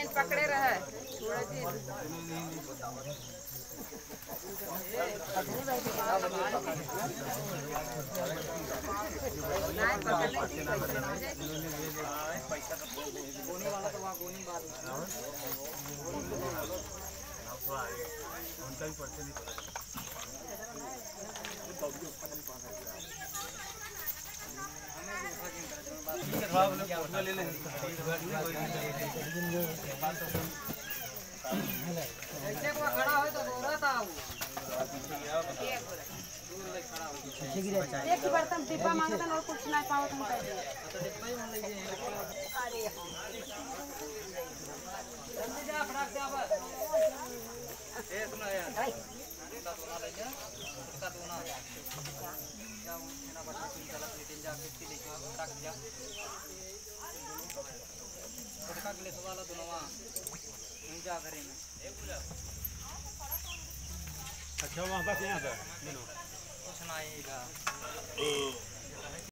line पकड़े रहे थोड़ा सी लाइन पकड़ने की पैसा तो गोनी वाला तो वहाँ गोनी बात उनका भी पर्चे नहीं पड़ा खड़ा हो तो दोहरा था एक ही बर्तन डिब्बा मांगता और कुछ ना पाओ तुम अच्छा वहाँ बस यहाँ पर कुछ ना आएगा